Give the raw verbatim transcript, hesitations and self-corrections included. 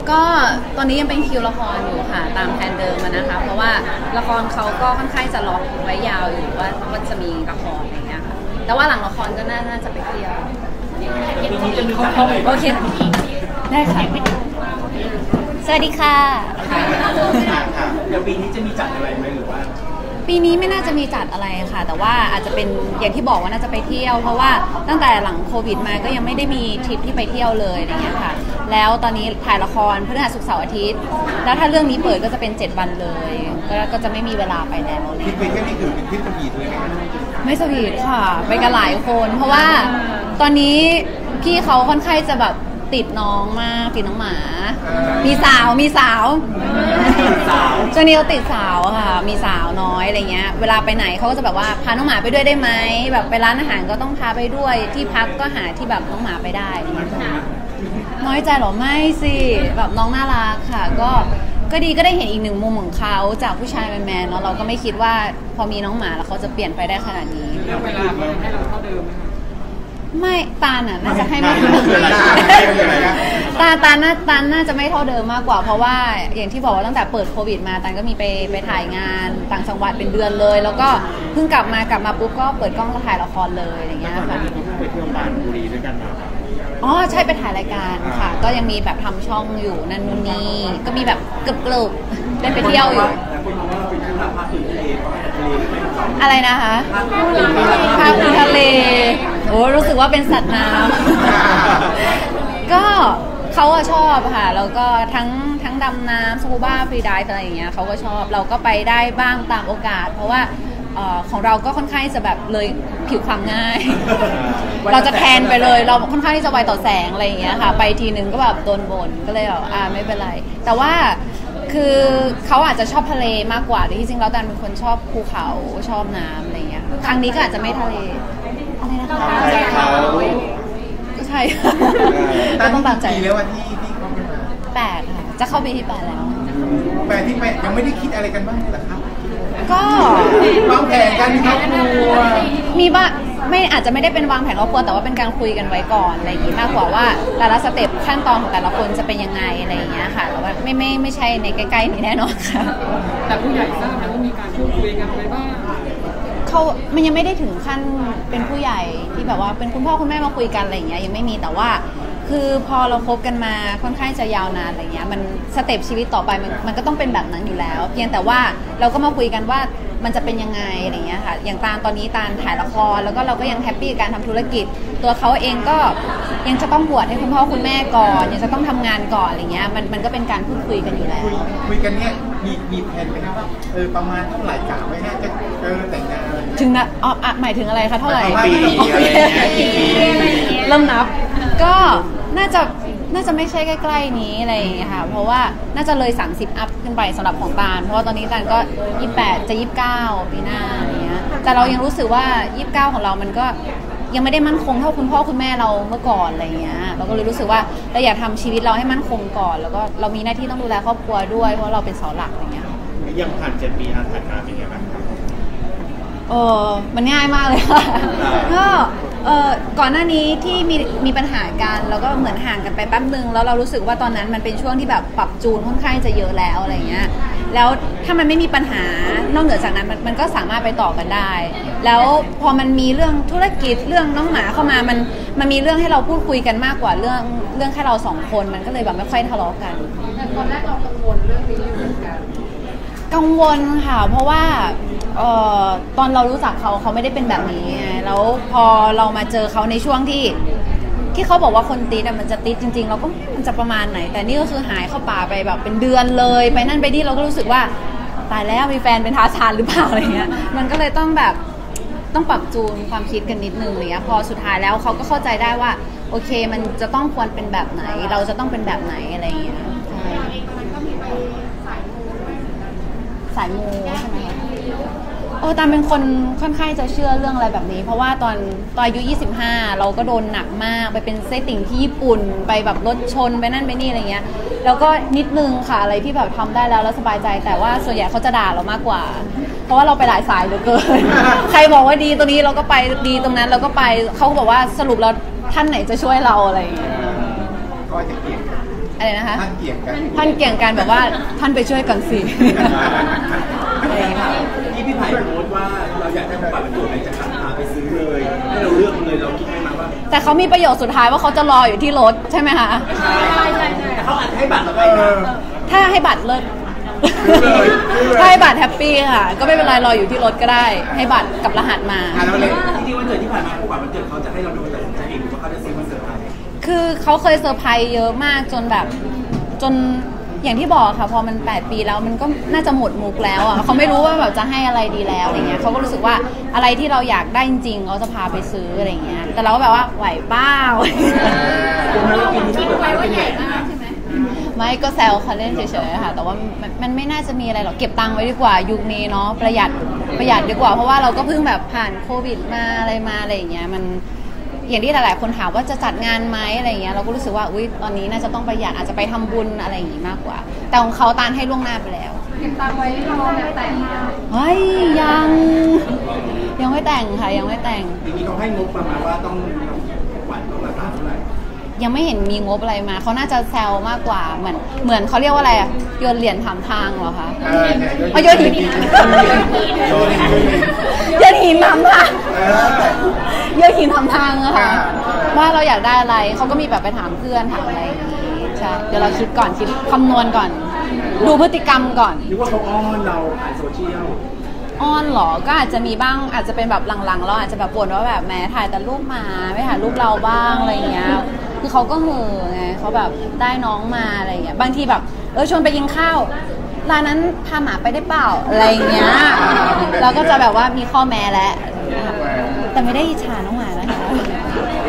ก็ตอนนี้ยังเป็นคิวละครอยู่ค่ะตามแผนเดิมนะคะเพราะว่าละครเขาก็ค่อนข้างจะล็อกไว้ยาวอยู่ว่าว่าจะมีละครอะไรเงี้ยค่ะแต่ว่าหลังละครก็น่าจะไปเที่ยวโอเคได้ค่ะสวัสดีค่ะเดี๋ยวปีนี้จะมีจัดอะไรไหมหรือว่าปีนี้ไม่น่าจะมีจัดอะไรค่ะแต่ว่าอาจจะเป็นอย่างที่บอกว่าน่าจะไปเที่ยวเพราะว่าตั้งแต่หลังโควิดมาก็ยังไม่ได้มีทริปที่ไปเที่ยวเลยอะไรเงี้ยค่ะแล้วตอนนี้ถ่ายละครพฤหัสศุกร์เสาร์อาทิตย์แล้วถ้าเรื่องนี้เปิดก็จะเป็นเจ็ดวันเลยก็ก็จะไม่มีเวลาไปแล้วทริปไปแค่นี้คือเป็นทริปสวีทเลยไหมไม่สวีทค่ะไปกันหลายคนเพราะว่าตอนนี้พี่เขาค่อนข้างจะแบบติดน้องมากติดน้องหมามีสาวมีสาวช่วงนี้เขาติดสาวค่ะมีสาวน้อยอะไรเงี้ยเวลาไปไหนเขาก็จะแบบว่าพาน้องหมาไปด้วยได้ไหมแบบไปร้านอาหารก็ต้องพาไปด้วยที่พักก็หาที่แบบน้องหมาไปได้อะไรเงี้ยน้อยใจหรอไม่สิแบบน้องน่ารักค่ะก็ก็ดีก็ได้เห็นอีกหนึ่งมุมของเขาจากผู้ชายแมนๆแล้วเราก็ไม่คิดว่าพอมีน้องหมาแล้วเขาจะเปลี่ยนไปได้ขนาดนี้เวลาเขาให้เราเท่าเดิมไม่ตาน่ะน่าจะให้ไม่ตาตาน่าตาน่าจะไม่เท่าเดิมมากกว่าเพราะว่าอย่างที่บอกว่าตั้งแต่เปิดโควิดมาตาก็มีไปไปถ่ายงานต่างจังหวัดเป็นเดือนเลยแล้วก็เพิ่งกลับมากลับมาปุ๊บก็เปิดกล้องถ่ายละครเลยอย่างเงี้ยค่ะไปเที่ยวปราณบุรีด้วยกันมาอ๋อใช่ไปถ่ายรายการค่ะก็ยังมีแบบทำช่องอยู่นั่นนู่นนี่ก็มีแบบเกือบเกือบได้ไปเที่ยวอยู่อะไรนะคะภาคพื้นทะเลโอ้รู้สึกว่าเป็นสัตว์น้ำก็เขาอะชอบค่ะแล้วก็ทั้งทั้งดำน้ำสกูบ้าฟรีไดฟ์อะไรอย่างเงี้ยเขาก็ชอบเราก็ไปได้บ้างตามโอกาสเพราะว่าของเราก็ค่อนข้างจะแบบเลยผิวความง่ายเราจะแทนไปเลยเราค่อนข้างที่จะไวต่อแสงอะไรอย่างเงี้ยค่ะไปทีนึงก็แบบโดนบ่นก็เลยแบบอ่าไม่เป็นไรแต่ว่าคือเขาอาจจะชอบทะเลมากกว่าแต่ที่จริงแล้วดันเป็นคนชอบภูเขาชอบน้ำอะไรเงี้ยครั้งนี้ก็อาจจะไม่ทะเลอะไรนะคะก็ใช่ก็ต้องตามใจแล้ววันที่ที่เขามาแปดค่ะจะเข้าปีที่แปดแล้วแปดที่แปดยังไม่ได้คิดอะไรกันบ้างเลยเหรอครับก็วางแผนกันครอบครัวมีบ้างไม่อาจจะไม่ได้เป็นวางแผนครอบครัวแต่ว่าเป็นการคุยกันไว้ก่อนอะไรอย่างนี้มากกว่าว่าแต่ละสเต็ปขั้นตอนของแต่ละคนจะเป็นยังไงอะไรอย่างเงี้ยค่ะแต่ว่าไม่ไม่ไม่ใช่ในใกล้ๆนี้แน่นอนค่ะแต่ผู้ใหญ่ทราบไหมว่ามีการพูดคุยกันไปบ้างเขามันยังไม่ได้ถึงขั้นเป็นผู้ใหญ่ที่แบบว่าเป็นคุณพ่อคุณแม่มาคุยกันอะไรอย่างเงี้ยยังไม่มีแต่ว่าคือพอเราคบกันมาค่อนข้างจะยาวนานอะไรเงี้ยมันสเต็ปชีวิตต่อไปมันมันก็ต้องเป็นแบบนั้นอยู่แล้วเพียงแต่ว่าเราก็มาคุยกันว่ามันจะเป็นยังไงอะไรเงี้ยค่ะอย่างตาลตอนนี้ตาลถ่ายละครแล้วก็เราก็ยังแฮปปี้กับการทำธุรกิจตัวเขาเองก็ยังจะต้องบวชให้คุณพ่อคุณแม่ก่อนยังจะต้องทำงานก่อนอะไรเงี้ยมันมันก็เป็นการพูดคุยกันอยู่แล้วคุยกันเนี้ยมีมีแผนไหมครับว่าเออประมาณเท่าไหร่กะไว้น่าจะเออแต่งงานถึงนะอ๋อหมายถึงอะไรคะเท่าไหร่ปีอะไรเงี้ยเริ่มนับก็น่าจะน่าจะไม่ใช่ใกล้ๆนี้อะไรอย่างเงี้ยค่ะเพราะว่าน่าจะเลยสามสิบอัพขึ้นไปสำหรับของตาลเพราะว่าตอนนี้ตาลก็ยี่สิบแปดจะยี่สิบเก้าปีหน้าอย่างเงี้ยแต่เรายังรู้สึกว่ายี่สิบเก้าของเรามันก็ยังไม่ได้มั่นคงเท่าคุณพ่อคุณแม่เราเมื่อก่อนอะไรเงี้ยเราก็เลยรู้สึกว่าเราอยากทำชีวิตเราให้มั่นคงก่อนแล้วก็เรามีหน้าที่ต้องดูแลครอบครัวด้วยเพราะเราเป็นเสาหลักอะไรเงี้ยยังผ่านเจ็ดปีอาถ่ายมาเป็นไงบ้างครับเออมันง่ายมากเลยค่ะก็เออก่อนหน้านี้ที่มีมีปัญหากันแล้วก็เหมือนห่างกันไปแป๊บนึงแล้วเรารู้สึกว่าตอนนั้นมันเป็นช่วงที่แบบปรับจูนค่อนข้างจะเยอะแล้วอะไรเงี้ยแล้วถ้ามันไม่มีปัญหานอกเหนือจากนั้นมันมันก็สามารถไปต่อกันได้แล้วพอมันมีเรื่องธุรกิจเรื่องน้องหมาเข้ามามันมันมีเรื่องให้เราพูดคุยกันมากกว่าเรื่องเรื่องแค่เราสองคนมันก็เลยแบบไม่ค่อยทะเลาะกันแต่ตอนแรกเรากังวลเรื่องนี้อยู่เหมือนกันกังวลค่ะเพราะว่าเอ่อตอนเรารู้จักเขาเขาไม่ได้เป็นแบบนี้แล้วพอเรามาเจอเขาในช่วงที่ที่เขาบอกว่าคนติดมันจะติดจริงๆเราก็มันจะประมาณไหนแต่นี่ก็คือหายเข้าป่าไปแบบเป็นเดือนเลยไปนั่นไปนี่เราก็รู้สึกว่าตายแล้วมีแฟนเป็นทาสานหรือเปล่าอะไรเงี้ยมันก็เลยต้องแบบต้องปรับจูนความคิดกันนิดนึงอะไรเงี้ยพอสุดท้ายแล้วเขาก็เข้าใจได้ว่าโอเคมันจะต้องควรเป็นแบบไหนเราจะต้องเป็นแบบไหนอะไรเงี้ยสายมูใช่ไหมคะโอ้ตามเป็นคนค่อนข้างจะเชื่อเรื่องอะไรแบบนี้เพราะว่าตอนตอนอายุยี่สิบห้าเราก็โดนหนักมากไปเป็นไส้ติ่งที่ญี่ปุ่นไปแบบรถชนไปนั่นไปนี่อะไรเงี้ยแล้วก็นิดนึงค่ะอะไรที่แบบทำได้แล้วแล้วสบายใจแต่ว่าส่วนใหญ่เขาจะด่าเรามากกว่าเพราะว่าเราไปหลายสายเหลือเกิน ใครบอกว่าดีตรงนี้เราก็ไปดีตรงนั้นเราก็ไปเขาก็บอกว่าสรุปแล้วท่านไหนจะช่วยเราอะไรอย่างเงี้ยก็จะเกลียดอะไรนะคะท่านเกี่ยงกันท่านเกี่ยงกันแบบว่าท่านไปช่วยกันสิอะไรอย่างเงี้ยที่พี่ไผ่โพสต์ว่าเราอยากได้บัตรประตูในจากการพาไปซื้อเลยให้เราเลือกเลยเราคิดไหมมาว่าแต่เขามีประโยคสุดท้ายว่าเขาจะรออยู่ที่รถใช่ไหมคะใช่ใช่ใช่แต่เขาอาจจะให้บัตรเราไปเอนะอถ้าให้บัตรเลิศเลยเลยถ้าให้บัตรแฮปปี้ค่ะ ก็ไม่เป็นไรรออยู่ที่รถก็ได้ ให้บัตรกับรหัสมาอ่ะแล้วเลยจริงๆวันเกิดที่ผ่านมาผู้กว่าวันเกิดเขาจะให้เราดูแต่ผมจะเองหรือว่าเขาจะซื้อมาเซอร์ไพรส์คือเขาเคยเซอร์ไพรส์เยอะมากจนแบบจนอย่างที่บอกค่ะพอมันแปดปีแล้วมันก็น่าจะหมดมุกแล้วอ่ะเขาไม่รู้ว่าแบบจะให้อะไรดีแล้วอะไรเงี้ยเขาก็รู้สึกว่าอะไรที่เราอยากได้จริงๆเขาจะพาไปซื้ออะไรเงี้ยแต่เราก็แบบว่าไหวเป้าคิดไว้ว่าใหญ่มากใช่ไหมไม่ก็แซวเขาเล่นเฉยๆค่ะแต่ว่ามันมันไม่น่าจะมีอะไรหรอกเก็บตังค์ไว้ดีกว่ายุคนี้เนาะประหยัดประหยัดดีกว่าเพราะว่าเราก็เพิ่งแบบผ่านโควิดมาอะไรมาอะไรอย่างเงี้ยมันอย่างที่หลายๆคนถามว่าจะจัดงานไหมอะไรเงี้ยเราก็รู้สึกว่าอุ้ยตอนนี้น่าจะต้องประหยัดอาจจะไปทำบุญอะไรอย่างงี้มากกว่า แต่ของเขาตานให้ล่วงหน้าไปแล้วเก็บตังค์ไว้รอแบบแต่งเฮ้ยยังยังไม่แต่งค่ะยังไม่แต่งจริงๆเขาให้งบประมาณว่าต้องหวานต้องราคาเท่าไหร่ยังไม่เห็นมีงบอะไรมาเขาน่าจะแซวมากกว่าเหมือนเหมือนเขาเรียกว่าอะไรอะโยนเหรียญถามทางเหรอคะเออเนี่ยเอาโยนหินโยนหินโยนหินโยนหินถามทางเออโยนหินถามทางอะค่ะอ่าว่าเราอยากได้อะไรเขาก็มีแบบไปถามเพื่อนถามอะไรอย่างงี้ใช่เดี๋ยวเราคิดก่อนคิดคำนวณก่อน ดูพฤติกรรมก่อนหรือว่าเขาอ้อนเราผ่านโซเชียลอ้อนเหรอก็อาจจะมีบ้างอาจจะเป็นแบบหลังๆเราอาจจะแบบบ่นว่าแบบแหม้ถ่ายแต่รูปหมาไม่ถ่ายรูปเราบ้างอะไรอย่างเงี้ยคือเขาก็เห่อไงเขาแบบได้น้องมาอะไรอย่างเงี้ยบางทีแบบเออชวนไปกินข้าวร้านนั้นพาหมาไปได้เปล่าอะไรอย่างเงี้ยเราก็จะแบบว่ามีข้อแม้แล้วแต่ไม่ได้อิจฉาน้องหมานะคะ